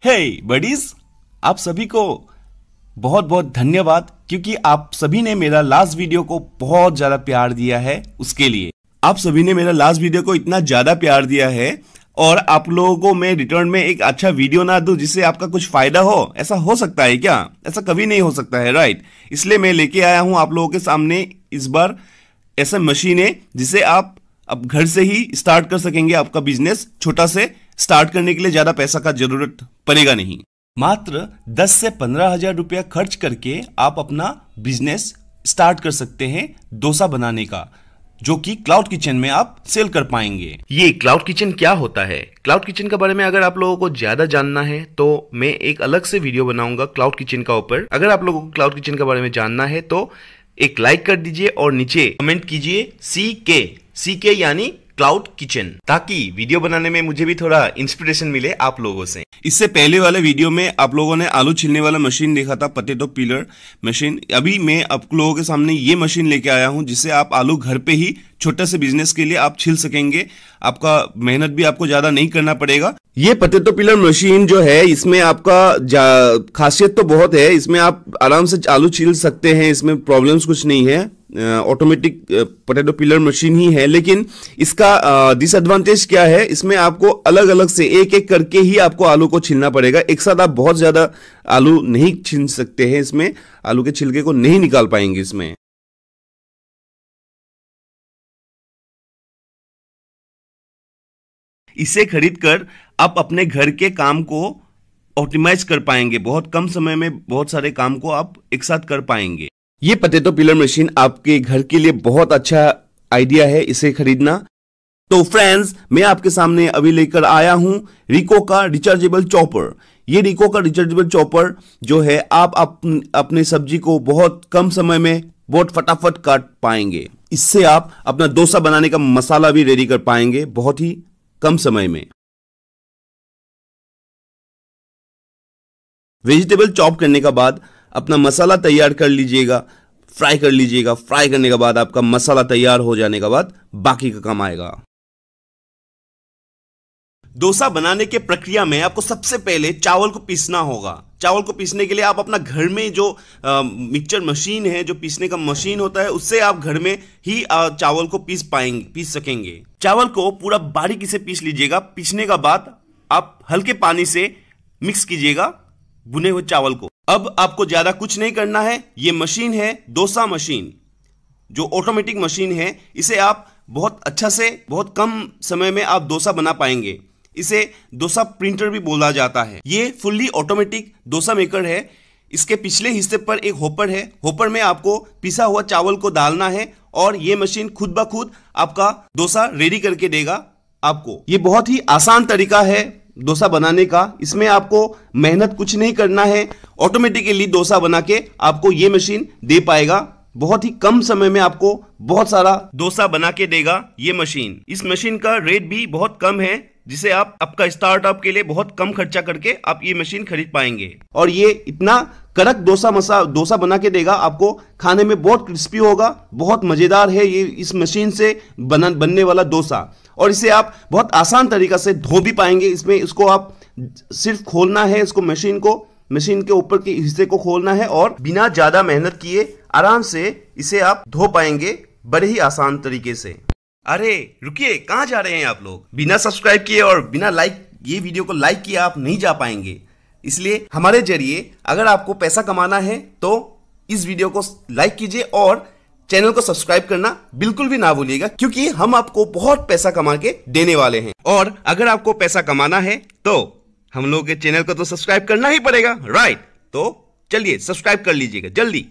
हे buddies, आप सभी को बहुत बहुत धन्यवाद क्योंकि आप सभी ने मेरा लास्ट वीडियो को बहुत ज्यादा प्यार दिया है। उसके लिए आप सभी ने मेरा लास्ट वीडियो को इतना ज्यादा प्यार दिया है और आप लोगों को मैं रिटर्न में एक अच्छा वीडियो ना दूं जिससे आपका कुछ फायदा हो, ऐसा हो सकता है क्या? ऐसा कभी नहीं हो सकता है, राइट? इसलिए मैं लेके आया हूं आप लोगों के सामने इस बार ऐसा मशीन है जिसे आप अब घर से ही स्टार्ट कर सकेंगे। आपका बिजनेस छोटा से स्टार्ट करने के लिए ज्यादा पैसा का जरूरत पड़ेगा नहीं। मात्र 10 से 15 हजार रुपया खर्च करके आप अपना बिजनेस स्टार्ट कर सकते हैं डोसा बनाने का, जो कि क्लाउड किचन में आप सेल कर पाएंगे। ये क्लाउड किचन क्या होता है? क्लाउड किचन के बारे में अगर आप लोगों को ज्यादा जानना है तो मैं एक अलग से वीडियो बनाऊंगा क्लाउड किचन का ऊपर। अगर आप लोगों को क्लाउड किचन के बारे में जानना है तो एक लाइक कर दीजिए और नीचे कमेंट कीजिए CK यानी क्लाउड किचन, ताकि वीडियो बनाने में मुझे भी थोड़ा इंस्पिरेशन मिले आप लोगों से। इससे पहले वाले वीडियो में आप लोगों ने आलू छिलने वाला मशीन देखा था, पोटैटो पीलर मशीन। अभी मैं आप लोगों के सामने ये मशीन लेके आया हूं जिससे आप आलू घर पे ही छोटे से बिजनेस के लिए आप छिल सकेंगे। आपका मेहनत भी आपको ज्यादा नहीं करना पड़ेगा। ये पोटैटो पीलर मशीन जो है इसमें आपका खासियत तो बहुत है, इसमें आप आराम से आलू छिल सकते हैं, इसमें प्रॉब्लम्स कुछ नहीं है। ऑटोमेटिक पोटैटो पीलर मशीन ही है, लेकिन इसका डिसएडवांटेज क्या है? इसमें आपको अलग अलग से एक एक करके ही आपको आलू को छीलना पड़ेगा। एक साथ आप बहुत ज्यादा आलू नहीं छील सकते हैं, इसमें आलू के छिलके को नहीं निकाल पाएंगे इसमें। इसे खरीदकर आप अपने घर के काम को ऑप्टिमाइज कर पाएंगे। बहुत कम समय में बहुत सारे काम को आप एक साथ कर पाएंगे। ये पोटैटो पीलर मशीन आपके घर के लिए बहुत अच्छा आइडिया है इसे खरीदना। तो फ्रेंड्स, मैं आपके सामने अभी लेकर आया हूं रिको का रिचार्जेबल चॉपर। ये रिको का रिचार्जेबल चॉपर जो है आप अपने सब्जी को बहुत कम समय में बहुत फटाफट काट पाएंगे। इससे आप अपना डोसा बनाने का मसाला भी रेडी कर पाएंगे बहुत ही कम समय में। वेजिटेबल चॉप करने का बाद अपना मसाला तैयार कर लीजिएगा, फ्राई कर लीजिएगा। फ्राई करने के बाद आपका मसाला तैयार हो जाने के बाद बाकी का काम आएगा। डोसा बनाने के प्रक्रिया में आपको सबसे पहले चावल को पीसना होगा। चावल को पीसने के लिए आप अपना घर में जो मिक्सचर मशीन है, जो पीसने का मशीन होता है, उससे आप घर में ही चावल को पीस सकेंगे। चावल को पूरा बारीकी से पीस लीजिएगा। पीसने का बाद आप हल्के पानी से मिक्स कीजिएगा भुने हुए चावल को। अब आपको ज्यादा कुछ नहीं करना है। ये मशीन है डोसा मशीन, जो ऑटोमेटिक मशीन है। इसे आप बहुत अच्छा से बहुत कम समय में आप डोसा बना पाएंगे। इसे डोसा प्रिंटर भी बोला जाता है। ये फुल्ली ऑटोमेटिक डोसा मेकर है। इसके पिछले हिस्से पर एक होपर है। होपर में आपको पिसा हुआ चावल को डालना है और ये मशीन खुद ब खुद आपका डोसा रेडी करके देगा आपको। ये बहुत ही आसान तरीका है डोसा बनाने का। इसमें आपको मेहनत कुछ नहीं करना है। ऑटोमेटिकली डोसा बना के आपको ये मशीन दे पाएगा। बहुत ही कम समय में आपको बहुत सारा डोसा बना के देगा ये मशीन। इस मशीन का रेट भी बहुत कम है, जिसे आप आपका स्टार्टअप के लिए बहुत कम खर्चा करके आप ये मशीन खरीद पाएंगे। और ये इतना कड़क डोसा बना के देगा आपको। खाने में बहुत क्रिस्पी होगा, बहुत मजेदार है ये इस मशीन से बनने वाला डोसा। और इसे आप बहुत आसान तरीका से धो भी पाएंगे। इसको आप सिर्फ खोलना है, इसको मशीन के ऊपर के हिस्से को खोलना है और बिना ज्यादा मेहनत किए आराम से इसे आप धो पाएंगे बड़े ही आसान तरीके से। अरे रुकिए, कहां जा रहे हैं आप लोग? बिना सब्सक्राइब किए और बिना ये वीडियो को लाइक किए आप नहीं जा पाएंगे। इसलिए हमारे जरिए अगर आपको पैसा कमाना है तो इस वीडियो को लाइक कीजिए और चैनल को सब्सक्राइब करना बिल्कुल भी ना भूलिएगा, क्योंकि हम आपको बहुत पैसा कमा के देने वाले हैं। और अगर आपको पैसा कमाना है तो हम लोग के चैनल को तो सब्सक्राइब करना ही पड़ेगा, राइट? तो चलिए सब्सक्राइब कर लीजिएगा जल्दी।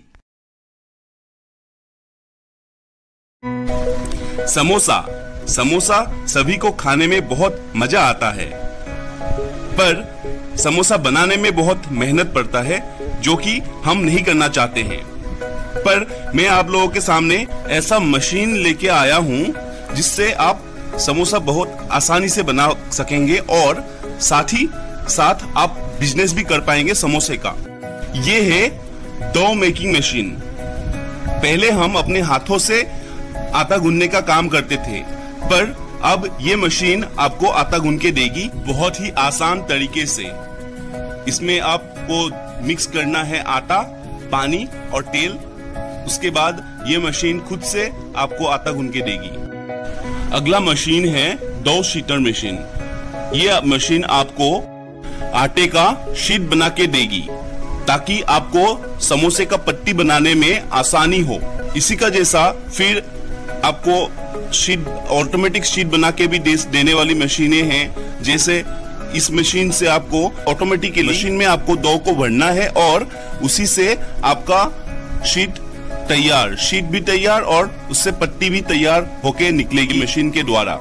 समोसा सभी को खाने में बहुत मजा आता है, पर समोसा बनाने में बहुत मेहनत पड़ता है, जो कि हम नहीं करना चाहते हैं। पर मैं आप लोगों के सामने ऐसा मशीन लेके आया हूं जिससे आप समोसा बहुत आसानी से बना सकेंगे और साथ ही साथ आप बिजनेस भी कर पाएंगे समोसे का। ये है डो मेकिंग मशीन। पहले हम अपने हाथों से आटा गूंदने का काम करते थे, पर अब ये मशीन आपको आटा गूंद के देगी बहुत ही आसान तरीके से। इसमें आपको मिक्स करना है आटा, पानी और तेल। उसके बाद ये मशीन खुद से आपको आटा गूंद के देगी। अगला मशीन है डो शीटर मशीन। ये मशीन आपको आटे का शीट बना के देगी ताकि आपको समोसे का पट्टी बनाने में आसानी हो। इसी का जैसा फिर आपको शीट, ऑटोमेटिक शीट बना के भी देने वाली मशीनें हैं। जैसे इस मशीन से आपको ऑटोमेटिकली मशीन में आपको डो को भरना है और उसी से आपका शीट तैयार, शीट भी तैयार और उससे पट्टी भी तैयार होके निकलेगी मशीन के द्वारा।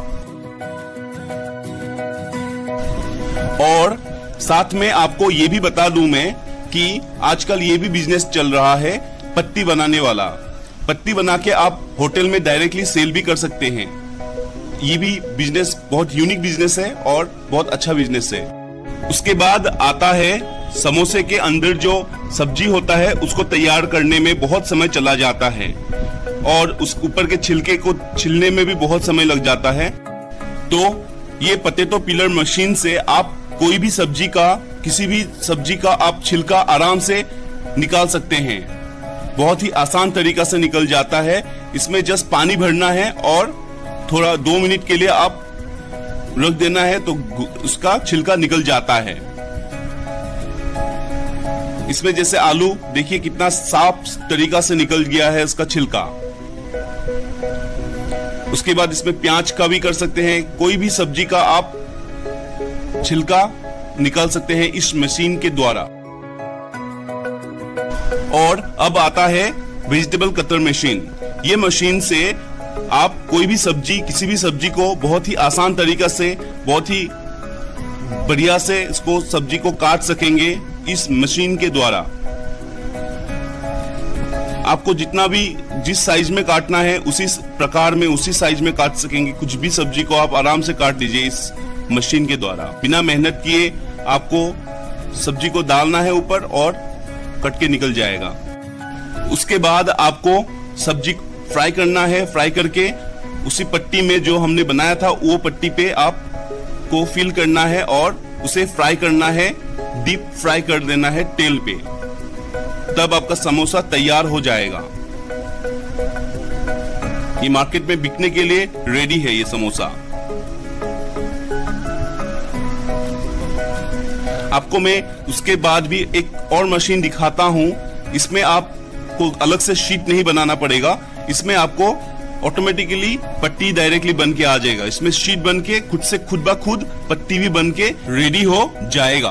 और साथ में आपको ये भी बता दूं मैं कि आजकल ये भी बिजनेस चल रहा है पट्टी बनाने वाला। पट्टी बना के आप होटल में डायरेक्टली सेल भी कर सकते हैं। ये भी बिजनेस बहुत यूनिक बिजनेस है और बहुत अच्छा बिजनेस है। उसके बाद आता है समोसे के अंदर जो सब्जी होता है उसको तैयार करने में बहुत समय चला जाता है और उस ऊपर के छिलके को छिलने में भी बहुत समय लग जाता है। तो ये पोटैटो पिलर मशीन से आप कोई भी सब्जी का, किसी भी सब्जी का आप छिलका आराम से निकाल सकते हैं। बहुत ही आसान तरीका से निकल जाता है। इसमें जस्ट पानी भरना है और थोड़ा 2 मिनट के लिए आप रख देना है तो उसका छिलका निकल जाता है। इसमें जैसे आलू देखिए कितना साफ तरीका से निकल गया है उसका छिलका। उसके बाद इसमें प्याज का भी कर सकते हैं। कोई भी सब्जी का आप छिलका निकाल सकते हैं इस मशीन के द्वारा। और अब आता है वेजिटेबल कटर मशीन। ये मशीन से आप कोई भी सब्जी, किसी भी सब्जी को बहुत ही आसान तरीका से, बहुत ही बढ़िया से इसको सब्जी को काट सकेंगे इस मशीन के द्वारा। आपको जितना भी जिस साइज में काटना है उसी प्रकार में, उसी साइज में काट सकेंगे। कुछ भी सब्जी को आप आराम से काट लीजिए इस मशीन के द्वारा। बिना मेहनत किए आपको सब्जी को डालना है ऊपर और कट के निकल जाएगा। उसके बाद आपको सब्जी फ्राई करना है। फ्राई करके उसी पट्टी में जो हमने बनाया था वो पट्टी पे आपको फिल करना है और उसे फ्राई करना है, डीप फ्राई कर देना है तेल पे। तब आपका समोसा तैयार हो जाएगा। ये मार्केट में बिकने के लिए रेडी है ये समोसा। आपको मैं उसके बाद भी एक और मशीन दिखाता हूं। इसमें आपको अलग से शीट नहीं बनाना पड़ेगा। इसमें आपको ऑटोमेटिकली पट्टी डायरेक्टली बन के आ जाएगा। इसमें शीट बन के खुद से खुद ब खुद पट्टी भी बन के रेडी हो जाएगा।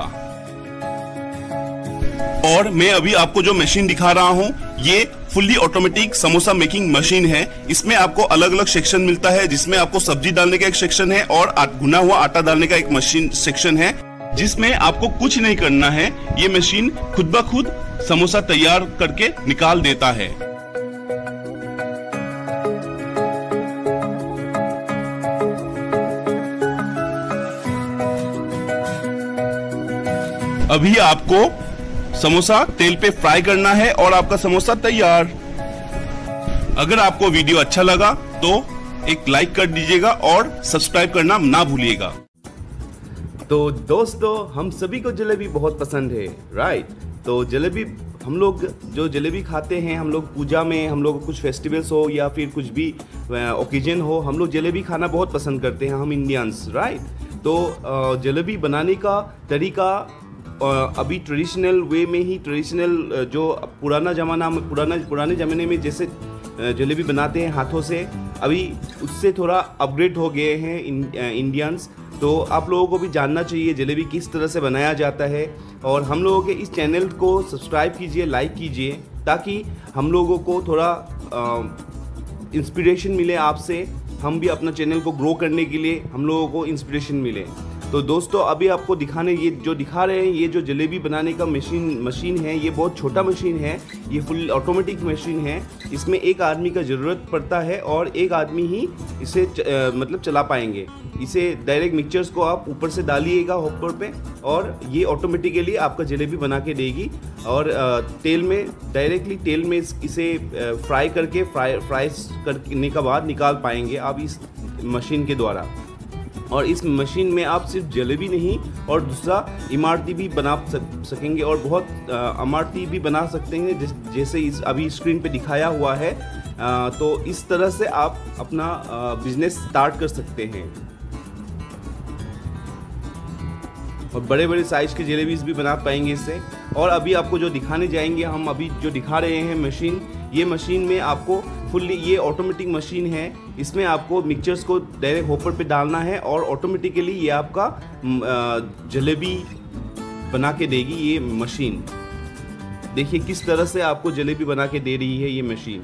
और मैं अभी आपको जो मशीन दिखा रहा हूं ये fully automatic samosa making machine है। इसमें आपको अलग अलग सेक्शन मिलता है, जिसमें आपको सब्जी डालने का एक सेक्शन है और भुना हुआ आटा डालने का एक मशीन सेक्शन है, जिसमें आपको कुछ नहीं करना है। ये मशीन खुद ब खुद समोसा तैयार करके निकाल देता है। अभी आपको समोसा तेल पे फ्राई करना है और आपका समोसा तैयार। अगर आपको वीडियो अच्छा लगा तो एक लाइक कर दीजिएगा और सब्सक्राइब करना ना भूलिएगा। तो दोस्तों, हम सभी को जलेबी बहुत पसंद है, राइट। तो जलेबी हम लोग जो जलेबी खाते हैं, हम लोग पूजा में, हम लोग कुछ फेस्टिवल्स हो या फिर कुछ भी ओकेजन हो, हम लोग जलेबी खाना बहुत पसंद करते हैं, हम इंडियंस, राइट। तो जलेबी बनाने का तरीका अभी ट्रेडिशनल वे में ही, ट्रेडिशनल जो पुराने ज़माने में जैसे जलेबी बनाते हैं हाथों से, अभी उससे थोड़ा अपग्रेड हो गए हैं इंडियंस। तो आप लोगों को भी जानना चाहिए जलेबी किस तरह से बनाया जाता है। और हम लोगों के इस चैनल को सब्सक्राइब कीजिए, लाइक कीजिए, ताकि हम लोगों को थोड़ा इंस्पिरेशन मिले आपसे। हम भी अपना चैनल को ग्रो करने के लिए हम लोगों को इंस्पिरेशन मिले। तो दोस्तों, अभी आपको ये जो दिखा रहे हैं, ये जो जलेबी बनाने का मशीन है, ये बहुत छोटा मशीन है। ये फुल ऑटोमेटिक मशीन है। इसमें एक आदमी का ज़रूरत पड़ता है और एक आदमी ही इसे मतलब चला पाएंगे। इसे डायरेक्ट मिक्सचर्स को आप ऊपर से डालिएगा हॉपर पे और ये ऑटोमेटिकली आपका जलेबी बना के देगी। और तेल में डायरेक्टली तेल में इसे फ्राई करके फ्राई करने के बाद निकाल पाएंगे आप इस मशीन के द्वारा। और इस मशीन में आप सिर्फ जलेबी नहीं और दूसरा इमारती भी बना सकेंगे और बहुत इमारती भी बना सकते हैं, जैसे इस अभी स्क्रीन पे दिखाया हुआ है। तो इस तरह से आप अपना बिजनेस स्टार्ट कर सकते हैं और बड़े बड़े साइज के जलेबीज भी बना पाएंगे इससे। और अभी आपको जो दिखाने जाएंगे, हम अभी जो दिखा रहे हैं मशीन, ये मशीन में आपको फुल्ली, ये ऑटोमेटिक मशीन है। इसमें आपको मिक्सचर्स को डायरेक्ट होपर पे डालना है और ऑटोमेटिकली ये आपका जलेबी बना के देगी ये मशीन। देखिए किस तरह से आपको जलेबी बना के दे रही है ये मशीन।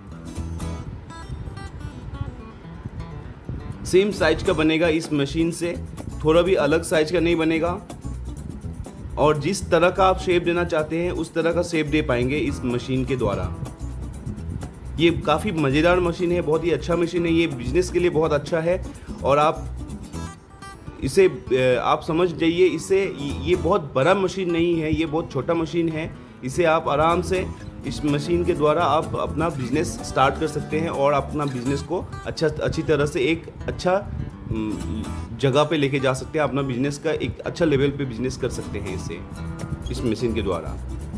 सेम साइज का बनेगा इस मशीन से, थोड़ा भी अलग साइज का नहीं बनेगा। और जिस तरह का आप शेप देना चाहते हैं उस तरह का शेप दे पाएंगे इस मशीन के द्वारा। ये काफ़ी मज़ेदार मशीन है, बहुत ही अच्छा मशीन है, ये बिजनेस के लिए बहुत अच्छा है। और आप इसे आप समझ जाइए, इसे ये बहुत बड़ा मशीन नहीं है, ये बहुत छोटा मशीन है। इसे आप आराम से इस मशीन के द्वारा आप अपना बिजनेस स्टार्ट कर सकते हैं और अपना बिजनेस को अच्छी तरह से एक अच्छा जगह पे लेके जा सकते हैं। अपना बिजनेस का एक अच्छा लेवल पे बिजनेस कर सकते हैं इसे, इस मशीन के द्वारा।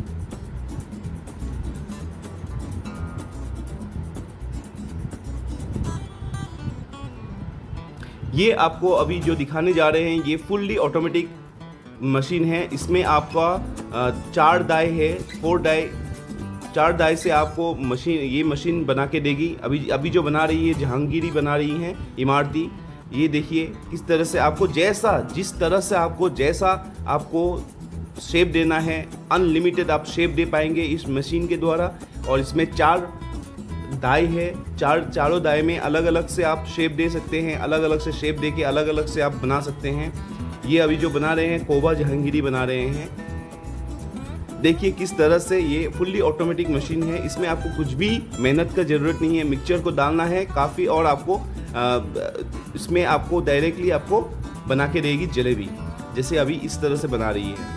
ये आपको अभी जो दिखाने जा रहे हैं ये फुल्ली ऑटोमेटिक मशीन है। इसमें आपका 4 डाई है, 4 डाई से आपको ये मशीन बना के देगी। अभी जो बना रही है जहांगीरी बना रही हैं इमारती। ये देखिए किस तरह से आपको जिस तरह से आपको शेप देना है, अनलिमिटेड आप शेप दे पाएंगे इस मशीन के द्वारा। और इसमें 4 दाई है, चारों दाई में अलग अलग से आप शेप दे सकते हैं, अलग अलग से शेप दे के अलग अलग से आप बना सकते हैं। ये अभी जो बना रहे हैं कोबा जहांगीरी बना रहे हैं। देखिए किस तरह से ये फुल्ली ऑटोमेटिक मशीन है। इसमें आपको कुछ भी मेहनत का ज़रूरत नहीं है, मिक्सचर को डालना है काफ़ी, और आपको इसमें आपको डायरेक्टली आपको बना के देगी जलेबी, जैसे अभी इस तरह से बना रही है।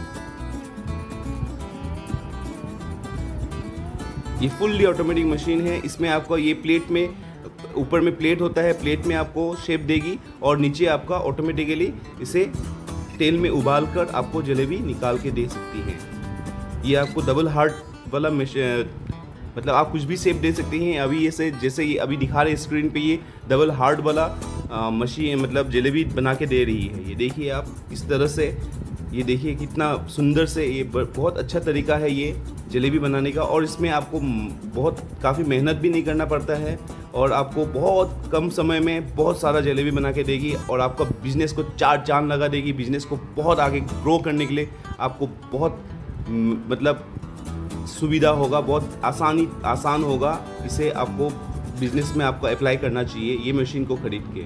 ये फुल्ली ऑटोमेटिक मशीन है। इसमें आपको ये प्लेट में, ऊपर में प्लेट होता है, प्लेट में आपको शेप देगी और नीचे आपका ऑटोमेटिकली इसे तेल में उबाल कर आपको जलेबी निकाल के दे सकती है। ये आपको डबल हार्ट वाला मतलब आप कुछ भी शेप दे सकते हैं। अभी जैसे ये अभी दिखा रहे स्क्रीन पे, ये डबल हार्ट वाला मशीन मतलब जलेबी बना के दे रही है। ये देखिए आप इस तरह से, ये देखिए कितना सुंदर से, ये बहुत अच्छा तरीका है ये जलेबी बनाने का। और इसमें आपको काफ़ी मेहनत भी नहीं करना पड़ता है और आपको बहुत कम समय में बहुत सारा जलेबी बना के देगी और आपका बिज़नेस को 4 चांद लगा देगी। बिज़नेस को बहुत आगे ग्रो करने के लिए आपको बहुत मतलब सुविधा होगा, बहुत आसान होगा। इसे आपको बिज़नेस में आपको अप्लाई करना चाहिए ये मशीन को खरीद के।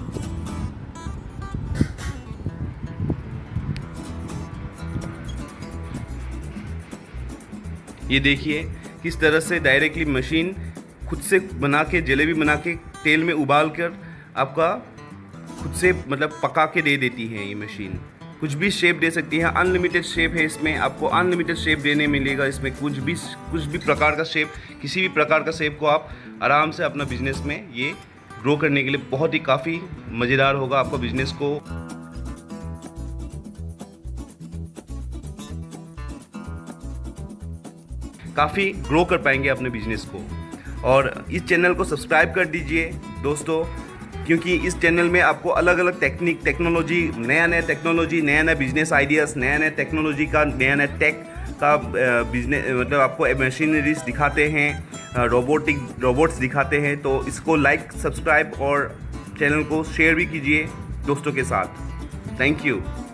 ये देखिए किस तरह से डायरेक्टली मशीन खुद से बना के जलेबी बना के तेल में उबाल कर आपका खुद से मतलब पका के दे देती है। ये मशीन कुछ भी शेप दे सकती है, अनलिमिटेड शेप है इसमें, आपको अनलिमिटेड शेप देने मिलेगा इसमें। कुछ भी प्रकार का शेप, किसी भी प्रकार का शेप को आप आराम से अपना बिजनेस में ये ग्रो करने के लिए बहुत ही काफ़ी मज़ेदार होगा। आपका बिजनेस को काफ़ी ग्रो कर पाएंगे अपने बिजनेस को। और इस चैनल को सब्सक्राइब कर दीजिए दोस्तों, क्योंकि इस चैनल में आपको अलग अलग टेक्नोलॉजी, नया टेक्नोलॉजी, नया बिजनेस आइडियाज़, नया टेक्नोलॉजी का, नया टेक का बिजनेस मतलब आपको मशीनरीज दिखाते हैं, रोबोट्स दिखाते हैं। तो इसको लाइक, सब्सक्राइब और चैनल को शेयर भी कीजिए दोस्तों के साथ। Thank you.